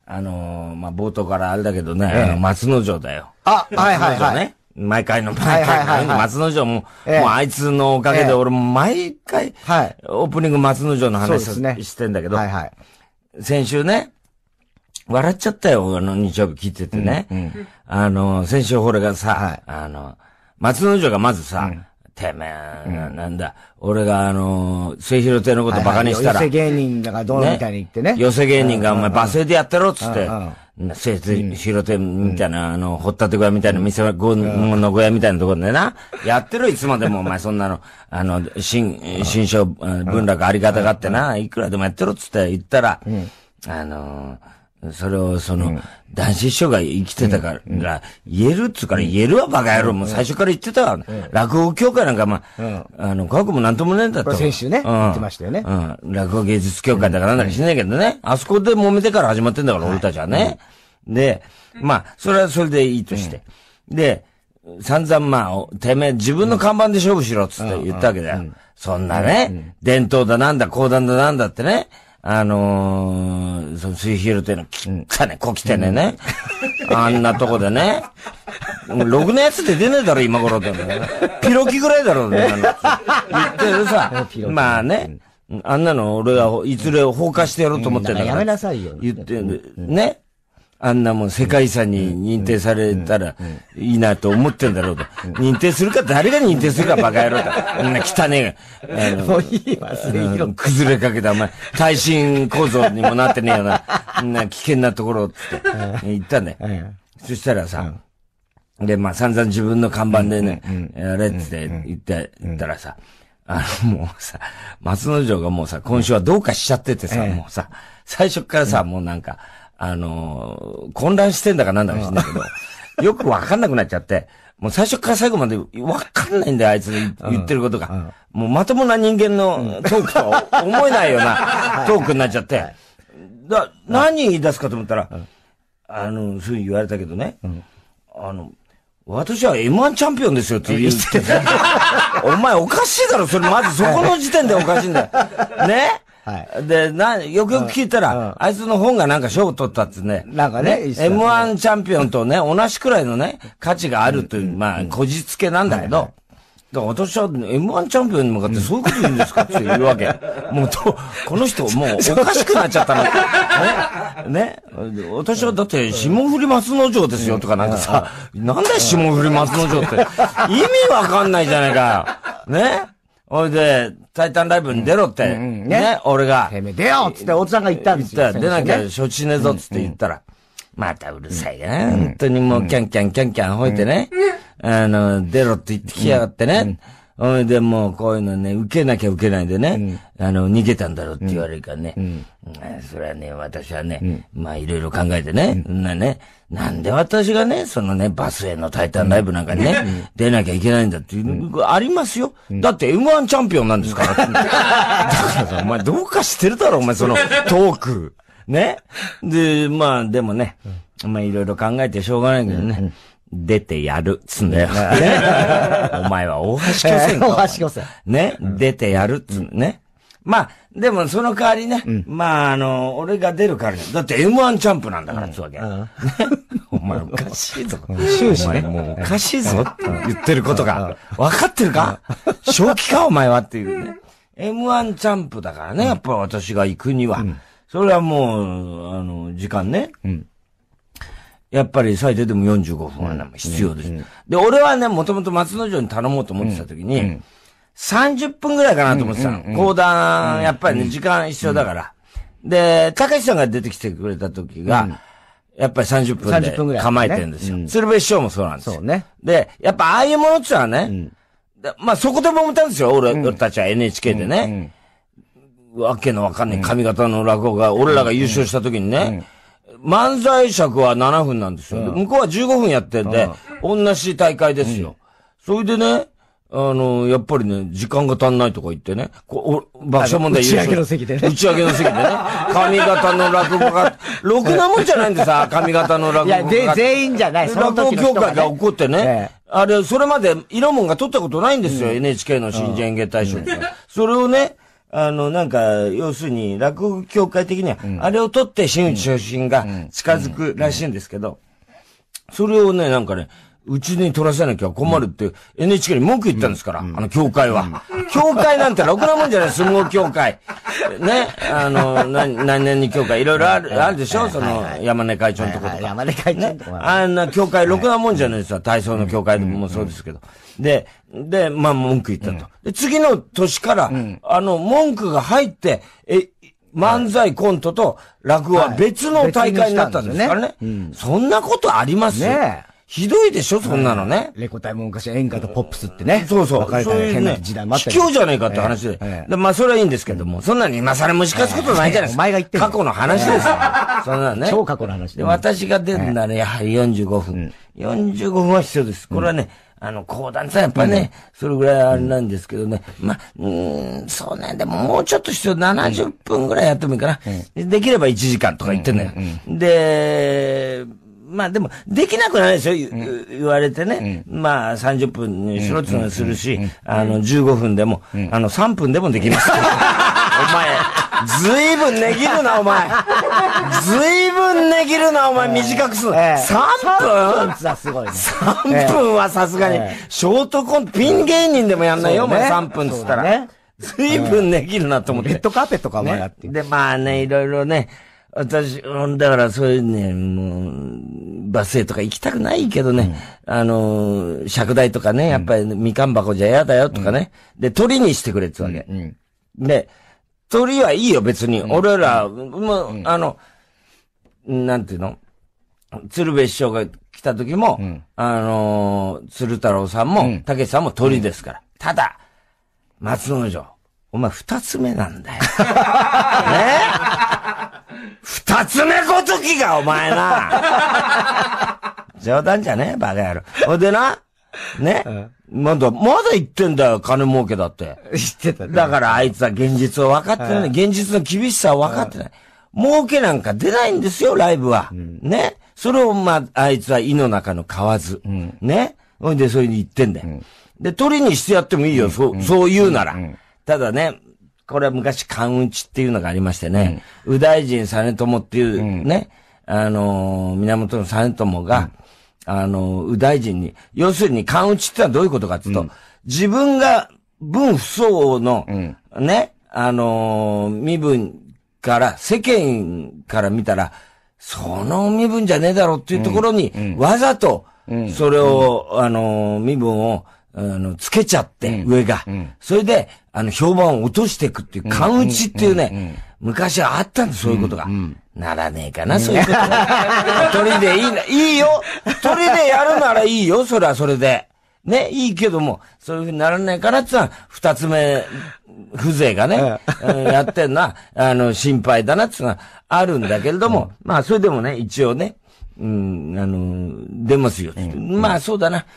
まあ、冒頭からあれだけどね、松之丞だよ。 はいはいはい。 ね。毎回の松之丞も、もうあいつのおかげで俺も毎回、オープニング松之丞の話してんだけど、先週ね、笑っちゃったよ、日曜日聞いててね。先週俺がさ、松之丞がまずさ、てめえ、なんだ、俺が末広亭のことバカにしたら。 寄せ芸人がどうみたいに言ってね。 寄せ芸人がお前罵声でやってろっつって、末広亭みたいな、掘ったて小屋みたいな店の小屋みたいなところでな、やってろいつまでもお前そんなの、新書文楽ありがたがってな、いくらでもやってろっつって言ったら、それを男子師匠が生きてたから、言えるっつうから言えるわバカ野郎もう最初から言ってたわ。落語協会なんか科学もなんともねえんだと。 先週ね、言ってましたよね。 落語芸術協会だからなんだか知んないけどね。あそこで揉めてから始まってんだから俺たちはね。で、まあ、それはそれでいいとして。で、散々まあ、てめえ自分の看板で勝負しろっつって言ったわけだよ。そんなね、伝統だなんだ、講談だなんだってね。水広亭の汚ね、小汚ね。あんなとこでね。ろくなやつで出ねえだろ、今頃でも。ピロキぐらいだろ、言ってるさ。まあね。あんなの俺はいずれ放火してやろうと思ってんだから。 やめなさいよ。 言ってね。あんなもん世界遺産に認定されたらいいなと思ってんだろうと。認定するか誰が認定するかバカ野郎だ。あんな汚ねえ。 もういいわ、 崩れかけたお前、耐震構造にもなってねえよな。危険なところって言ったんだよ。そしたらさ、で、まあ散々自分の看板でね、やれって言ったらさ、もうさ、松之丞がもうさ、今週はどうかしちゃっててさ、もうさ、最初からさ、もうなんか、混乱してんだかなんだか知んないけど、よくわかんなくなっちゃって、もう最初から最後までわかんないんだよ、あいつ言ってることが。もうまともな人間のトークとは思えないようなトークになっちゃって。何言い出すかと思ったら、そういうふうに言われたけどね、私は M1 チャンピオンですよって言って、お前おかしいだろ、それまずそこの時点でおかしいんだよ。ねで、よくよく聞いたら、あいつの本がなんか賞を取ったってね。 なんかね。 M1 チャンピオンとね、同じくらいのね、価値があるという、まあ、こじつけなんだけど、私は M1 チャンピオンに向かってそういうこと言うんですかって言うわけ。もうこの人もうおかしくなっちゃったの。ね。私はだって霜降り松之丞ですよとかなんかさ、なんだよ霜降り松之丞って。意味わかんないじゃないか。ね。おいで、タイタンライブに出ろって。ね。俺が。 てめえ出よっつって大津さんが言ったんですよ。 出なきゃ承知しねえぞっつって言ったら。またうるさいな。本当にもうキャンキャン吠えてね。出ろって言ってきやがってね。おいでもうこういうのね、受けなきゃ受けないでね。逃げたんだろうって言われるからね。それはね、私はね、まあいろいろ考えてね。なんで私がね、バスへのタイタンライブなんかにね、出なきゃいけないんだっていう、ありますよ。だって M1 チャンピオンなんですから。だからさ、お前どうかしてるだろ、お前そのトーク。ね。で、まあでもね、まあいろいろ考えてしょうがないけどね。出てやる、つんだよ。お前は大橋巨船か。 大橋巨船。 ね。出てやる、つんね。まあ、でもその代わりね、まあ俺が出るからだって M1 チャンプなんだからつわけ。お前おかしいぞ。お前もうおかしいぞって言ってることが。分かってるか正気かお前はっていうね。M1 チャンプだからね、やっぱ私が行くには。それはもう、時間ね。やっぱり最低でも45分は必要です。で、俺はね、もともと松之丞に頼もうと思ってた時に、30分ぐらいかなと思ってたの。講談、やっぱりね、時間必要だから。で、高橋さんが出てきてくれた時が、やっぱり30分で構えてるんですよ。鶴瓶師匠もそうなんですよ。 そうね。 で、やっぱああいうものってのはね、まあそこで揉めたんですよ、俺たちは NHK でね。わけのわかんない髪型の落語が、俺らが優勝した時にね、漫才尺は7分なんですよ。向こうは15分やってんで、同じ大会ですよ。それでね、やっぱりね、時間が足んないとか言ってね、爆笑問題優勝。 打ち上げの席でね。 打ち上げの席でね、髪型の落語が、ろくなもんじゃないんでさ、髪型の落語が。 いや、全員じゃない。 落語協会が怒ってね、あれ、それまで色もんが取ったことないんですよ、NHK の新人演芸大賞。それをね、 なんか、要するに、落語協会的には、あれを取って真打ち昇進が近づくらしいんですけど、それをね、なんかね、うちに取らせなきゃ困るって NHK に文句言ったんですから、協会は。協会なんてろくなもんじゃない、相撲協会。ね、何々協会、いろいろあるでしょ、その、山根会長のところとか。 山根会長のところ。 あんな協会、ろくなもんじゃないですよ、体操の協会でもそうですけど。で、まあ、文句言ったと。で、次の年から、文句が入って、漫才コントと落語は別の大会になったんですからね。そんなことありますね。ひどいでしょ、そんなのね。 レコ大も昔演歌とポップスってね。 そうそう。 分かれた変な時代もあった卑怯じゃねえかって話で。まあ、それはいいんですけども、そんなに今更蒸し返すことないじゃないですか。 お前が言ってる。 過去の話ですよ。そんなね。 超過去の話で。私が出るならやはり45分。45分は必要です。これはね、講談ってやっぱね、それぐらいあれなんですけどね。まあ、そうね。でももうちょっと必要。70分ぐらいやってもいいかな。できれば1時間とか言ってんだよ。で、まあでも、できなくないですよ、言われてね。まあ30分にしろってのするし、15分でも、3分でもできます。お前、ずいぶん値切るな、お前。ずいぶん値切るな、お前、短くする。3分すごいね。 3分はさすがに、ショートコント、ピン芸人でもやんないよ、お前3分っつったら。ずいぶん値切るなと思って。 レッドカーペットか、お前やって。 で、まあね、いろいろね、私、だからそういうね、もう、バスへとか行きたくないけどね、尺台とかね、やっぱりみかん箱じゃ嫌だよとかね。で、鳥にしてくれってわけ。で、鳥はいいよ、別に。俺ら、もう、なんていうの鶴瓶師匠が来た時も、鶴太郎さんも、竹さんも鳥ですから。ただ、松之丞、お前二つ目なんだよ。ね二つ目ごときが、お前な。冗談じゃねえ、バカ野郎。ほんでな、ね、まだ言ってんだよ、金儲けだって。 言ってたね。 だからあいつは現実を分かってない。現実の厳しさを分かってない。儲けなんか出ないんですよ、ライブは。ね。それをあいつは胃の中の蛙。ね。ほんで、そういうに言ってんだよ。で、鳥にしてやってもいいよ、そう言うなら。ただね、これは昔、関打ちっていうのがありましてね、右大臣実朝っていうね、源実朝が、右大臣に、要するに関打ちってのはどういうことかっていうと、自分が分不相応の、ね、身分から、世間から見たら、その身分じゃねえだろうっていうところに、わざと、それを、身分を、つけちゃって、上が。それで、評判を落としていくっていう、関打ちっていうね、昔はあったんです、そういうことが。ならねえかな、そういうことが。鳥でいいよ。鳥でやるならいいよ、それはそれで。ね、いいけども、そういうふうにならないかなってのは、二つ目、風情がね、やってんのは、心配だなってのはあるんだけれども、まあ、それでもね、一応ね、出ますよ。まあ、そうだな。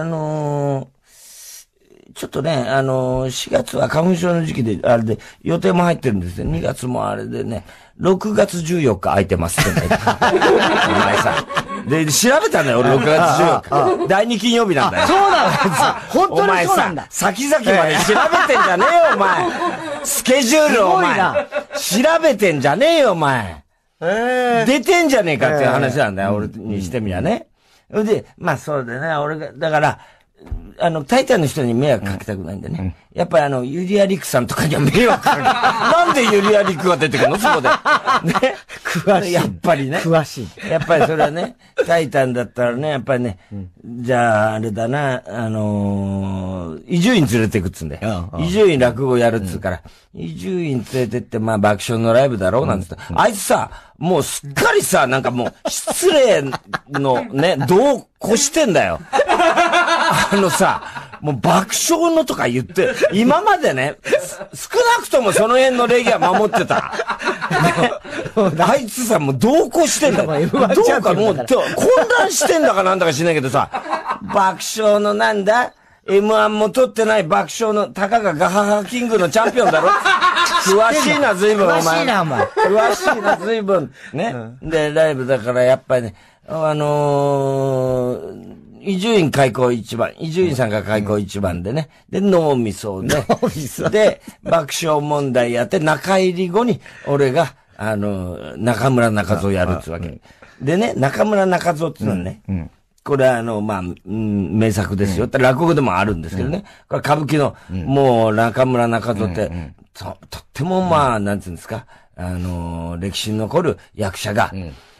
ちょっとね、4月は花粉症の時期で、あれで、予定も入ってるんですよ。2月もあれでね、6月14日空いてますってね。お前さ。で、調べたんだよ、俺6月14日。第2金曜日なんだよ。 そうなんだ。本当にそうなんだ。 先々まで調べてんじゃねえよ、お前。スケジュールを、お前。調べてんじゃねえよ、お前。出てんじゃねえかっていう話なんだよ、俺にしてみりゃね。で、まあそうだね、俺が、だから、大体の人に迷惑かけたくないんでね。やっぱりユリアリクさんとかには迷惑かける。なんでユリアリクが出てくるのそこで。ね。 詳しい。 やっぱりね。 詳しい。 やっぱりそれはね、タイタンだったらね、やっぱりね、じゃあ、あれだな、伊集院連れてくっつんだよ。伊集院落語やるっつうから、伊集院連れてって、まあ爆笑のライブだろうなんつって、あいつさ、もうすっかりさ、なんかもう、失礼のね、度を越してんだよ。もう爆笑のとか言って、今までね、少なくともその辺の礼儀は守ってた。あいつさ、もう同行してんだよ。どうかもう、混乱してんだかなんだか知んないけどさ、爆笑のなんだM1 も取ってない爆笑のたかがガハハキングのチャンピオンだろ詳しいな、随分、お前。 詳しいな、お前。 詳しいな、随分。ね。で、ライブだからやっぱりね、 伊集院開口一番。伊集院さんが開口一番でね。で、脳みそで。で、爆笑問題やって、中入り後に、俺が、中村中蔵やるってわけ。でね、中村中蔵っていうのはね、これ名作ですよ。落語でもあるんですけどね。これ歌舞伎の、もう中村中蔵って、とってもなんていうんですか、歴史に残る役者が、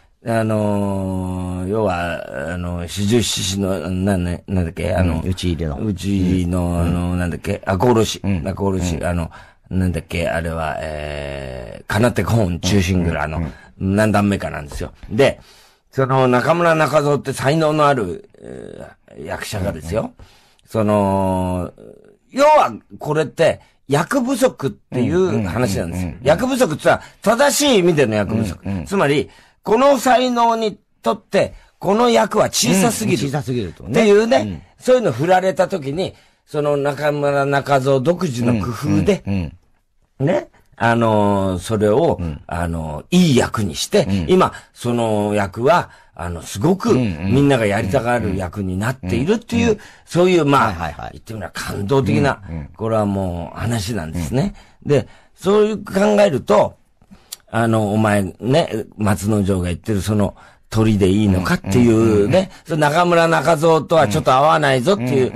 要は、四十七士の、なんだっけ、 打ち入りの、なんだっけ、赤おろし、なんだっけ、あれは、かなて本中心蔵の、何段目かなんですよ。で、その中村中蔵って才能のある、役者がですよ。要は、これって、役不足っていう話なんですよ。役不足ってのは、正しい意味での役不足。つまり、この才能にとって、この役は小さすぎる。 小さすぎるとね。 っていうね、そういうの振られた時に、その中村中蔵独自の工夫で、ね、それを、いい役にして、今、その役は、すごく、みんながやりたがる役になっているっていう、そういう、言ってみれば感動的な、これはもう話なんですね。で、そういう考えると、お前ね、松之丞が言ってるその鳥でいいのかっていうね、中村中蔵とはちょっと合わないぞっていう。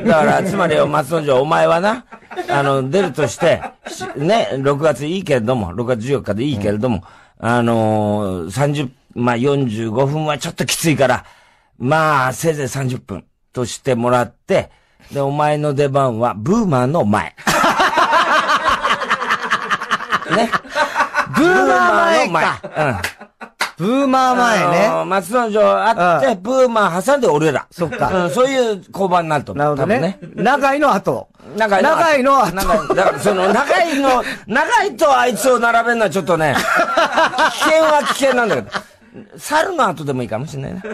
だから、つまり松之丞、お前はな、出るとして、ね、6月いいけれども、6月14日でいいけれども、45分はちょっときついから、せいぜい30分としてもらって、で、お前の出番はブーマーの前。ね。 ブーマー前か。ブーマー前ね。 松之丞あって、ブーマー挟んで俺ら。 そっか。 そういう交番になると思う。 なるほどね。長井の後。 長井の後。だからその長井とあいつを並べるのはちょっとね、危険は危険なんだけど。猿の後でもいいかもしれないね。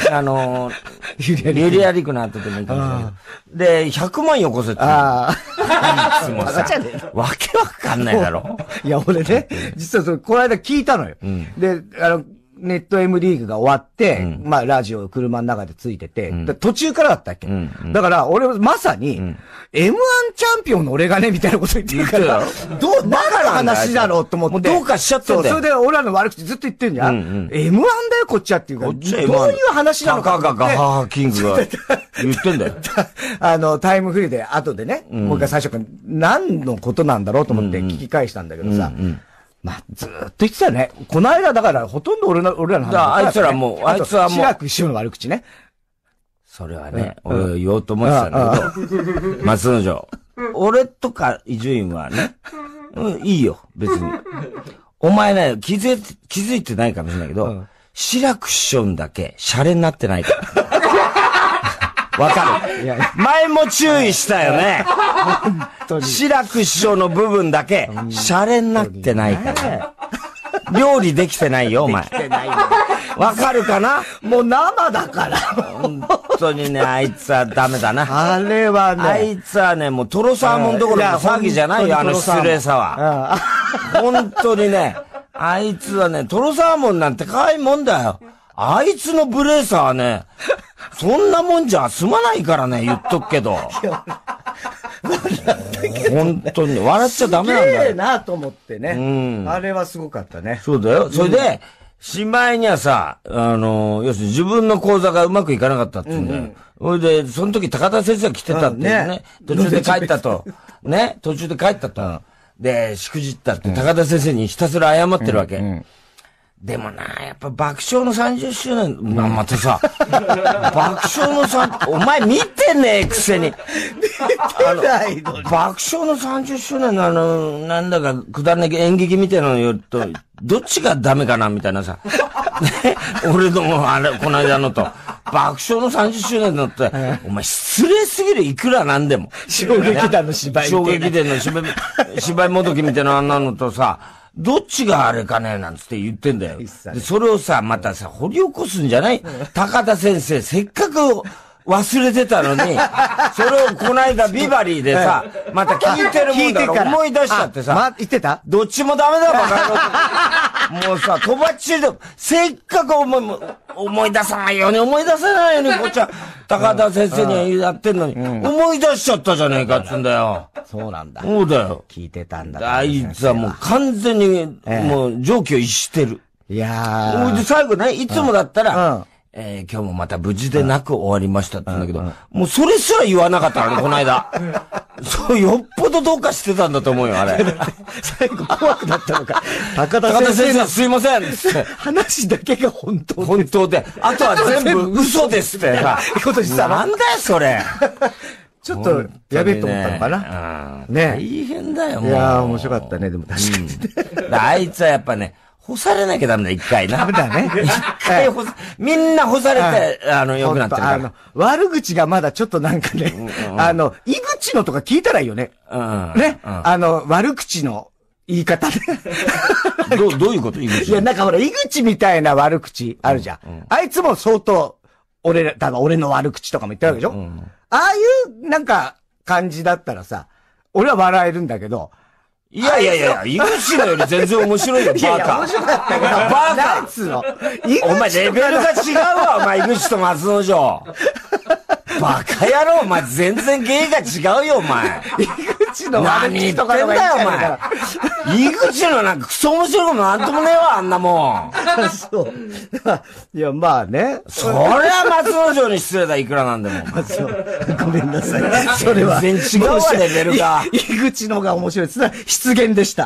ユリアリクの後でもいいかもしれない。で、100万よこせって。いつもさ、わけわかんないだろ。 いや、俺ね、実はこの間聞いたのよ。で、ネット M リーグが終わって、ラジオ車の中でついてて、途中からだったっけ、だから、俺まさに、M1 チャンピオンの俺がね、みたいなこと言ってるから、何の話だろうと思って。 どうかしちゃってんだよ。 それで俺らの悪口ずっと言ってんじゃん。M1 だよ、こっちはっていうか、どういう話なのか。 ガハキングが言ってんだよ。 タイムフリーで後でね、もう一回最初から何のことなんだろうと思って聞き返したんだけどさ、ずーっと言ってたよね。この間だからほとんど俺らの話。 あいつはもう。 志らく師匠の悪口ね。 それはね、俺言おうと思ってたんだけど、松之丞。俺とか伊集院はね、いいよ、別に。お前ね、気づいてないかもしれないけど、志らく師匠だけ、シャレになってないから。わかる。前も注意したよね。志らく師匠の部分だけ、シャレになってないから。料理できてないよ、お前。できてないよ。わかるかな？ もう生だから。 本当にね、あいつはダメだな。 あれはね。 あいつはね、もうトロサーモンどころの騒ぎじゃないよ、失礼さは。本当にね、あいつはね、トロサーモンなんて可愛いもんだよ。あいつのブレーサーはね、そんなもんじゃ済まないからね、言っとくけど。本当に、笑っちゃダメなんだよ。 すげえなと思ってね。あれはすごかったね。 そうだよ。それで、しまいにはさ、要するに自分の講座がうまくいかなかったって言うんだよ。それで、その時高田先生が来てたってね。途中で帰ったと。ね。途中で帰ったと。で、しくじったって高田先生にひたすら謝ってるわけ。でもな、やっぱ爆笑の30周年、またさ、爆笑のお前見てねえくせに。爆笑の30周年のなんだか、くだらない演劇みたいなの言うと、どっちがダメかなみたいなさ。俺の、この間のと。爆笑の30周年のって、お前失礼すぎる、いくらなんでも。 衝撃弾の芝居衝撃弾の芝居もどきみたいなあんなのとさ、どっちがあれかねなんつって言ってんだよ。で、それをさ、またさ、掘り起こすんじゃない？高田先生、せっかく忘れてたのに、それをこの間ビバリーでさ、また聞いてるもんだから思い出しちゃってさ、 言ってた？ どっちもダメだバカ野郎。もうさ、とばっちりで、せっかく思い出さないように、思い出せないように、こっちは、高田先生にやってんのに、思い出しちゃったじゃねえかっつんだよ。 そうなんだ。 そうだよ。 聞いてたんだ。 あいつはもう完全に、もう常軌を逸してる。 いやー。 で、最後ね、いつもだったら、今日もまた無事でなく終わりましたって言うんだけど、もうそれすら言わなかったからね、この間。そう、よっぽどどうかしてたんだと思うよ、あれ。 最後怖くなったのか。 高田先生、すいません話だけが本当で。あとは全部嘘ですってさ。 ことしたなんだよ、それ。 ちょっと、やべえと思ったのかな。ね。 大変だよ、もう。 いやー、面白かったね、でも確かに。 あいつはやっぱね、干されなきゃダメだ、一回な。 ダメだね。 みんな干されて、良くなってるから。 悪口がまだちょっとなんかね、井口のとか聞いたらいいよね。ね。悪口の言い方で。 どういうこと井口？ いや、なんかほら、井口みたいな悪口あるじゃん。あいつも相当、俺の悪口とかも言ってるわけでしょ？ああいう、なんか、感じだったらさ、俺は笑えるんだけど、 いや、井口のより全然面白いよ、バカ。 いや、面白かったけど、バカなんつうの。 お前レベルが違うわ、お前、井口と松之丞。バカ野郎、お前、全然芸が違うよ、お前。 井口の悪口とか何言ってんだよ、お前。井口のなんかクソ面白いことなんともねえわ、あんなもん。 そう。いや、まあね。 そりゃ松之丞に失礼だ、いくらなんでも。 ごめんなさい。それは。 全然違うわ、レベルが。 井口のが面白い。失言でした。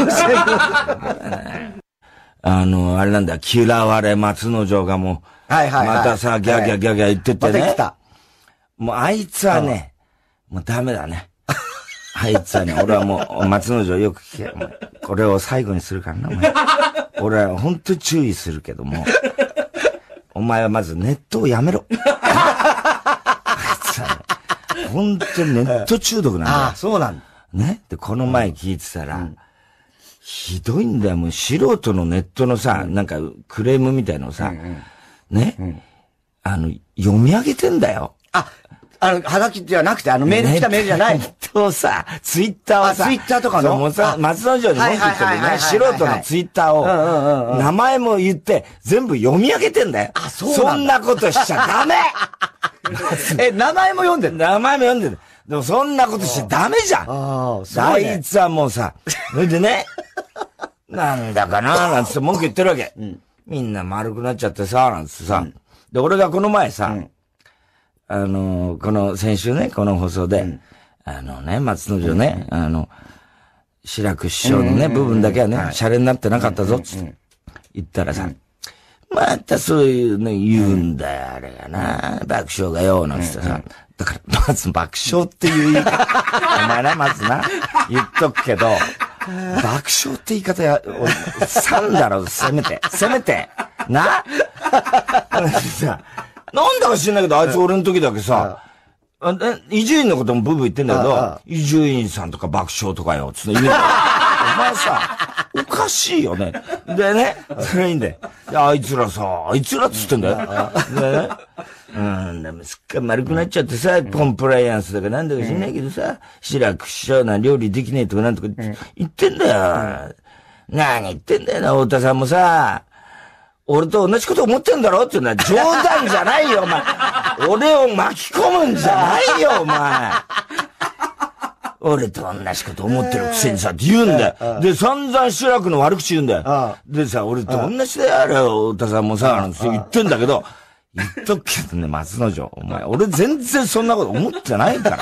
あれなんだ、嫌われ松之丞がもう、またさ、ギャー言っててね。 また来た。 もうあいつはね、もうダメだね。あいつはね、俺はもう、松之丞よく聞け。これを最後にするからな、お前。俺は本当に注意するけども、お前はまずネットをやめろ。あいつはね、本当にネット中毒なんだよ。 ああ、そうなんだ。 ね。で、この前聞いてたら、ひどいんだよ、もう素人のネットのさ、なんかクレームみたいのをさ、ね。読み上げてんだよ。 はがきじゃなくて、メール来たメールじゃない。 さ、ツイッターはさ、 ツイッターとかのもうさ、松之丞に文句言ってるね、素人のツイッターを、名前も言って、全部読み上げてんだよ。そんなことしちゃダメ名前も読んでる？ 名前も読んでる。でもそんなことしちゃダメじゃん。あいつはもうさ、それでね、なんだかななんつって文句言ってるわけ。みんな丸くなっちゃってさ、なんつってさ。で、俺がこの前さ、この先週ね、この放送で、松之丞ね、志らく師匠のね、部分だけはね、シャレになってなかったぞ、つって言ったらさ、またそういうね、言うんだよ、あれがな、爆笑がよ、なんつってさ、だから、まず爆笑っていう言い方、お前な、まずな、言っとくけど、爆笑って言い方や、3だろ、せめて、なさ、なんだか知んないけど、あいつ俺の時だけさ、伊集院のこともブーブー言ってんだけど、伊集院さんとか爆笑とかよ、つって言うんだよ。お前さ、おかしいよね。でね、それいいんだよ。あいつらっつってんだよ。でもすっかり丸くなっちゃってさ、コンプライアンスだかなんだか知んないけどさ、志らく師匠な料理できねえとかなんとか言ってんだよ。何言ってんだよな、太田さんもさ。俺と同じこと思ってんだろっていうのは冗談じゃないよ、お前。俺を巻き込むんじゃないよ、お前。俺と同じこと思ってるくせにさ、って言うんだよ。で、散々志らくの悪口言うんだよ。でさ、俺と同じだよ、あれ、太田さんもさ、なんて言ってんだけど、言っとくけどね、松之丞、お前、俺全然そんなこと思ってないから。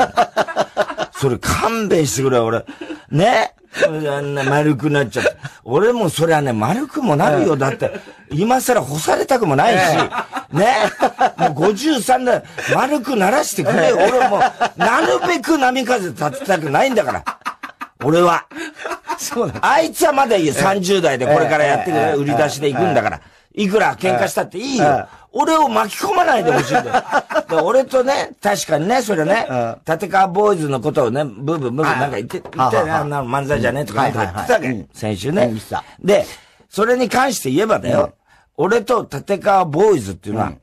それ勘弁してくれ、俺。ね？あんな丸くなっちゃって。俺もそれはね、丸くもなるよ。だって、今更干されたくもないし、ね。もう53だ。丸くならしてくれよ。俺も、なるべく波風立てたくないんだから。俺は。そうだ。あいつはまだいいよ。30代でこれからやってくれ。売り出しで行くんだから。いくら喧嘩したっていいよ。俺を巻き込まないでほしいんだよ。で俺とね、確かにね、それね、立川ボーイズのことをね、ブーなんか言ってね、あんな漫才じゃねえとか言ってたわけ。先週ね。で、それに関して言えばだよ。俺と立川ボーイズっていうのは、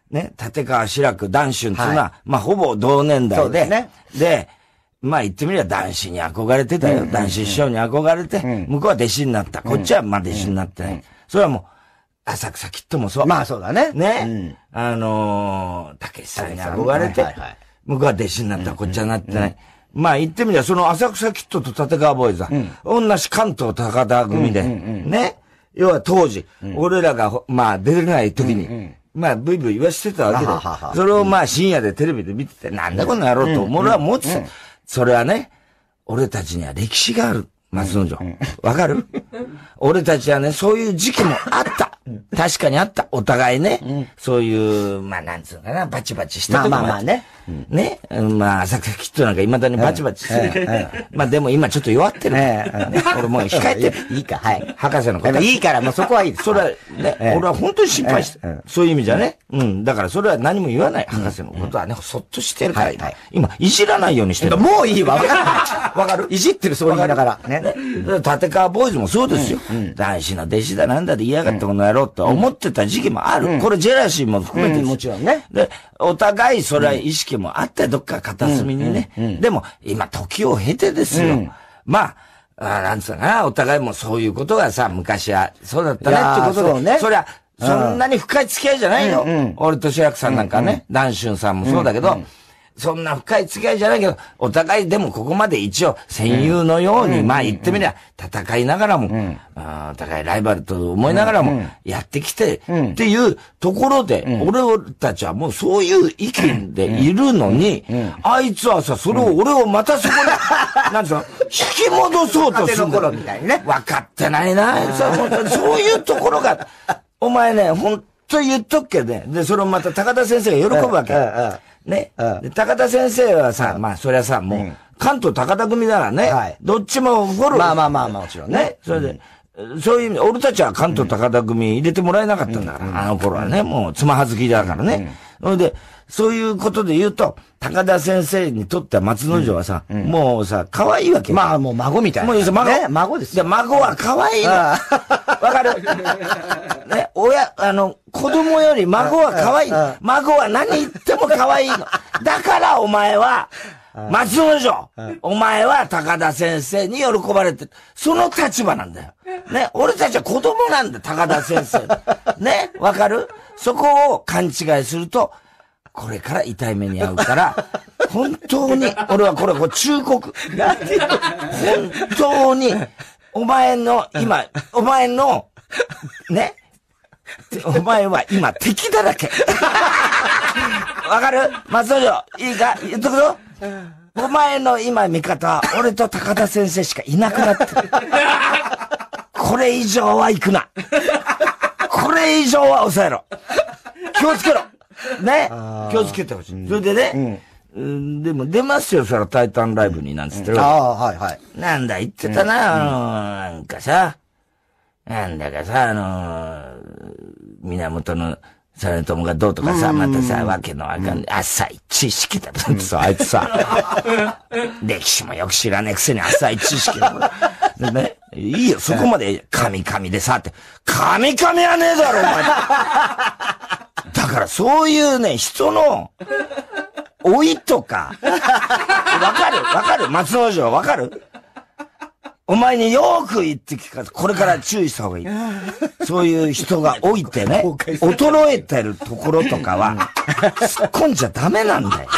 ね、立川志らく、談春っていうのは、まあ、ほぼ同年代で、で、まあ言ってみれば男子に憧れてたよ。男子師匠に憧れて、向こうは弟子になった。こっちはまあ弟子になってない。それはもう、浅草キッドもそう。 まあそうだね。 ね。たけしさんに憧れて、向こうは弟子になった。こっちはなってない。まあ言ってみれば、その浅草キッドと立川ボーイズは、同じ関東高田組で、ね。要は当時、俺らが、まあ出れない時に、まあ、ブイブイ言わしてたわけで、それをまあ深夜でテレビで見てて、なんだこの野郎と、俺は思ってた。それはね、俺たちには歴史がある。松之丞。わかる？俺たちはね、そういう時期もあった。確かにあった。お互いね、そういう、まあなんつうのかな、バチバチしたとこもあった。 まあね。 ね。まあ、浅草キッドなんか未だにバチバチする。まあでも今ちょっと弱ってる。俺もう控えてる。 いいか、はい。 博士のこと。 いいから、もうそこはいいです。 それはね、俺は本当に心配して、そういう意味じゃね。だからそれは何も言わない。博士のことはね、そっとしてるから、今、いじらないようにしてる。 もういいわ。 わかる？ いじってるそう言いながら。ね。 立川ボーイズもそうですよ。男子の弟子だなんだで嫌がったこの野郎と思ってた時期もある。これジェラシーも含めて。 もちろんね。 で、お互いそれは意識もあってどっか片隅にね。でも、今時を経てですよ。まあ、なんつうかな、お互いもそういうことがさ、昔はそうだったねってことで。そりゃ、そんなに深い付き合いじゃないよ。俺と志らくさんなんかね、談春さんもそうだけど、そんな深い付き合いじゃないけど、お互いでもここまで一応戦友のように、まあ言ってみりゃ戦いながらも、お互いライバルと思いながらもやってきて、っていうところで、俺たちはもうそういう意見でいるのに、あいつはさ、それを俺をまたそこに、なんつうの、引き戻そうとするんだ。分かってないな、そういうところが、お前ね、ほんと言っとくけどね、で、それをまた高田先生が喜ぶわけ。ね。で、高田先生はさ、まあ、そりゃさ、もう、関東高田組だからね。どっちもフォロー。 まあ、もちろんね。 それで、そういう意味で、俺たちは関東高田組入れてもらえなかったんだから、あの頃はね、もう、つまはずきだからね。それで、そういうことで言うと、高田先生にとっては松之丞はさ、もうさ、可愛いわけ。 まあ、もう孫みたいな。 もう孫。 孫ですよ。 孫は可愛いの。わかる？ね、子供より孫は可愛い。孫は何言っても可愛いの。だからお前は、松之丞、お前は高田先生に喜ばれてる。その立場なんだよ。ね、俺たちは子供なんだよ、高田先生。ね、わかる？そこを勘違いすると、これから痛い目に遭うから、本当に、俺はこれ忠告。本当に、お前の、ね、お前は今敵だらけ。わかる？松之丞、いいか言っとくぞ。お前の今味方は、俺と高田先生しかいなくなってる。これ以上は行くな。これ以上は抑えろ。気をつけろ。ね。気をつけてほしい。それでね、でも出ますよ、それはタイタンライブになんつってる。 はいはい。 なんだ言ってたな、なんかさ、なんだかさ、源の実朝がどうとかさ、またさ、わけのわかんない、浅い知識だってさ、あいつさ、歴史もよく知らねえくせに浅い知識だ。でね、いいよ、そこまで、神々でさ、って、神々はねえだろ、お前。だからそういうね、人の、老いとか、わかる松之丞わかる？お前によく言って聞かせ、これから注意した方がいい。そういう人が老いてね、衰えてるところとかは、突っ込んじゃダメなんだよ。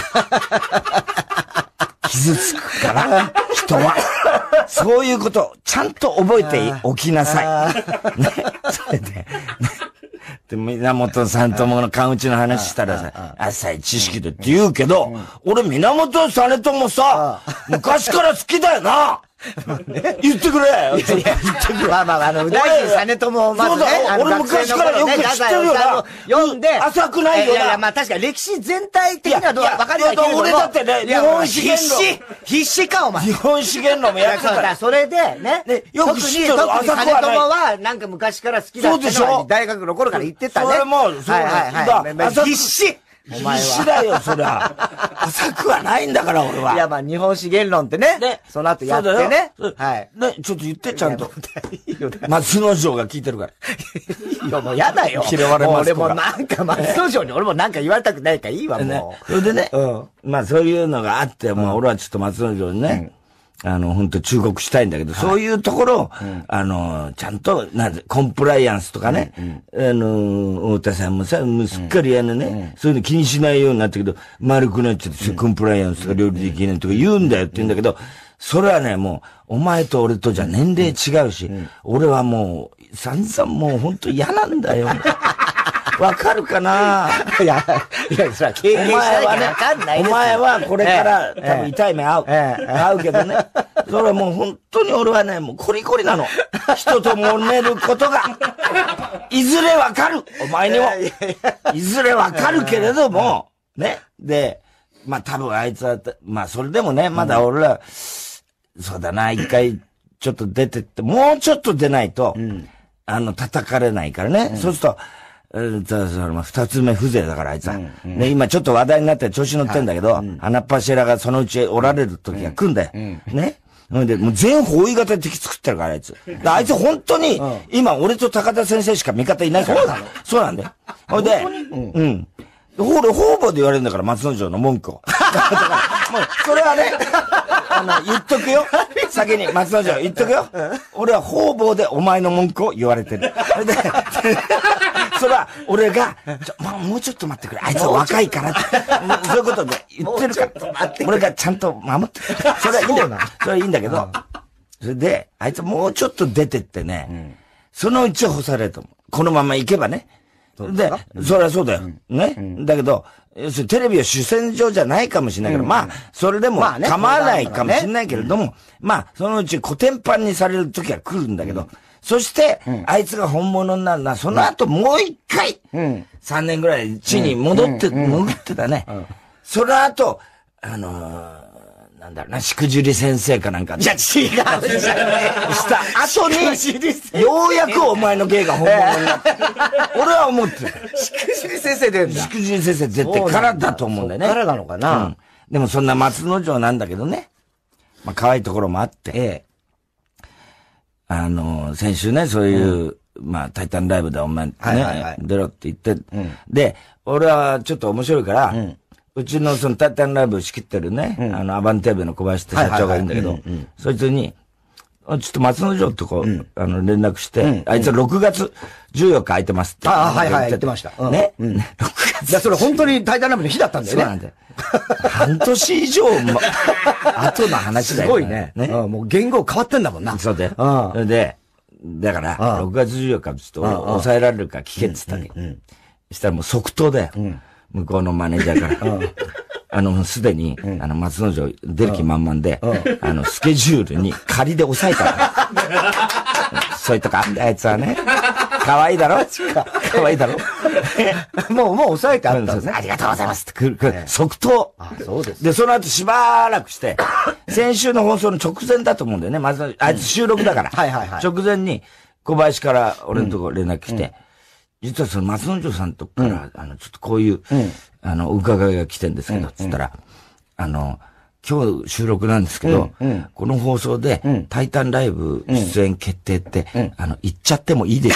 傷つくから、人は。そういうことをちゃんと覚えておきなさい。ね、それで、で、源実朝の勘打ちの話したらさ、浅い知識でって言うけど、俺源実朝さ、昔から好きだよな。言ってくれ。 まあ、大臣実朝もまずね、 俺昔からよく知ってるよな。 読んで、 浅くないよな。 いや、まあ確かに歴史全体的にはわかりないけども。 俺だってね、日本資源論。 必死か、お前。 日本資源論もやってたから。 それでね、 よく知ってる。 特に実朝はなんか昔から好きだったのは大学の頃から言ってたね。 それも、そうはい。必死お前は。 必死だよ、そりゃ。浅くはないんだから、俺は。 いや、まあ、日本史言論ってね。で、その後やってね。 はい。ね、ちょっと言って、ちゃんと。松之丞が聞いてるから。 いや、もうやだよ。 嫌われます俺もなんか、松之丞に俺もなんか言われたくないからいいわ、もう。それでね、まあそういうのがあって、もう俺はちょっと松之丞にね、本当忠告したいんだけど、そういうところを、ちゃんと、コンプライアンスとかね、太田さんもさ、もうすっかりそういうの気にしないようになったけど、丸くなっちゃって、コンプライアンスとか料理できないとか言うんだよって言うんだけど、それはね、もう、お前と俺とじゃ年齢違うし、俺はもう、散々もう本当嫌なんだよ。わかるかないや、 それは経験しないからわかんないですよ。 お前はこれから多分痛い目合う。合うけどね。それはもう本当に俺はね、もうコリコリなの。人と揉めることが、いずれわかる。お前にも。いずれわかるけれども、ね。で、まあ多分あいつは、まあそれでもね、まだ俺ら、そうだな、一回ちょっと出てって、もうちょっと出ないと、叩かれないからね。そうすると、二つ目風情だからあいつは。ね、今ちょっと話題になって調子乗ってんだけど、花っ柱がそのうちおられる時が来るんだよ。ね。で、もう全方位型で敵作ってるからあいつ。あいつ本当に、今俺と高田先生しか味方いないから。そうなんだよ。ほいで、方々で言われるんだから、松之丞の文句を。もう、それはね、言っとくよ。先に、松之丞言っとくよ。俺は方々でお前の文句を言われてる。で、それは、俺が、もうちょっと待ってくれ。あいつは若いからって。そういうことで言ってるから。俺がちゃんと守ってくれ。それはいいんだよ。それはいいんだけど、それで、あいつもうちょっと出てってね、そのうち干されると思う。このまま行けばね。で、そりゃそうだよ。ね。だけど、テレビは主戦場じゃないかもしれないけど、まあ、それでも構わないかもしれないけれども、まあ、そのうちコテンパンにされる時は来るんだけど、そして、あいつが本物になるのは、その後もう一回、3年ぐらい地に潜ってたね。その後、なんだろうな、しくじり先生かなんか。 じゃ、違うじゃん。 した後に、ようやくお前の芸が本物になった。俺は思ってる。 しくじり先生出るんだ。 しくじり先生出てからだと思うんだよね。 からなのかな。 でもそんな松之丞なんだけどね。まあ、可愛いところもあって。先週ね、そういう、まあ、タイタンライブでお前ね、出ろって言って、で、俺はちょっと面白いから、うちのそのタイタンライブ仕切ってるね、アバンテーベの小林って社長がいるんだけど、そいつに、ちょっと松之丞とこう、連絡して、あいつは6月14日空いてますって。 言ってました。 ね。6月。 いや、それ本当にタイタンライブの日だったんだよね。 そうなんだよ。半年以上も、後の話だよ。 すごいね。もう言語変わってんだもんな。 そうだよ。で、だから、6月14日ちょっと抑えられるか聞けって言ったね。したらもう即答だよ。向こうのマネージャーから。すでに、松之丞出る気満々で、スケジュールに仮で抑えた。そういうとか、あいつはね。可愛いだろ可愛いだろもう抑えてあったんですね。 ありがとうございますって来る。即答。 そうです。 で、その後しばらくして、先週の放送の直前だと思うんだよね。まず、あいつ収録だから。直前に、小林から俺のところ連絡来て、実はその松之丞さんとこから、ちょっとこういう、お伺いが来てんですけど、つったら、今日収録なんですけど、この放送で、タイタンライブ出演決定って、言っちゃってもいいでしょ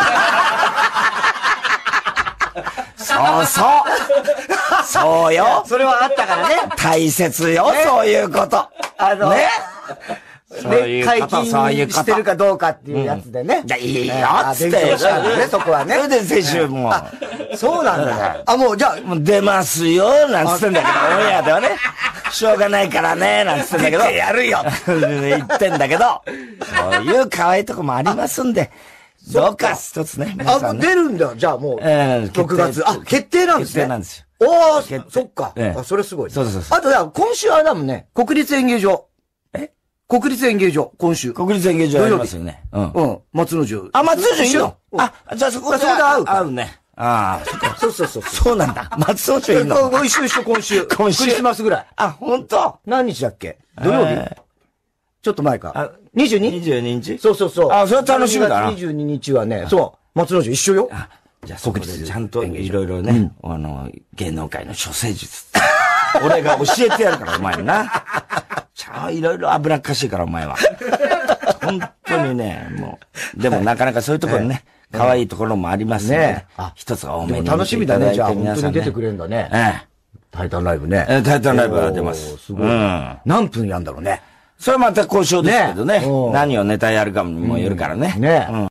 そうそうそうよそれはあったからね。 大切よ、そういうこと。ねで、解禁してるかどうかっていうやつでね。 じゃあいいよつって。 そこはね。 それで先週も。 そうなんだ。もうじゃあ。 もう出ますよ、なんつってんだけど、オンエアではね。しょうがないからね、なんつってんだけど。 やるよ言ってんだけど、そういう可愛いとこもありますんで、どうか一つね。 出るんだ。じゃあもう、6月。決定なんですね。 決定なんですよ。 おー、そっか。それすごい。 そう。 あと、今週あれだもんね、国立演芸場。国立演芸場、今週。 国立演芸場ありますよね。 松之丞。 松之丞いいのじゃあそこで会うね。 そう。 そうなんだ。松之丞いいの一緒、今週。クリスマスぐらい。 本当？ 何日だっけ？土曜日？ちょっと前か。22？ 22日？ そう。 それは楽しみだな。 22日はね、そう。松之丞一緒よ。 じゃあそこでちゃんといろいろね、芸能界の処世術。俺が教えてやるから、お前な。いろいろ危なっかしいから、お前は。本当にね、もう。でもなかなかそういうところね、可愛いところもありますね。一つが多めに。 楽しみだね、じゃあ本当に出てくれるんだね。タイタンライブね。 タイタンライブは出ます。 すごい。何分やんだろうね。 それはまた交渉ですけどね。何をネタやるかにもよるからね。 ね。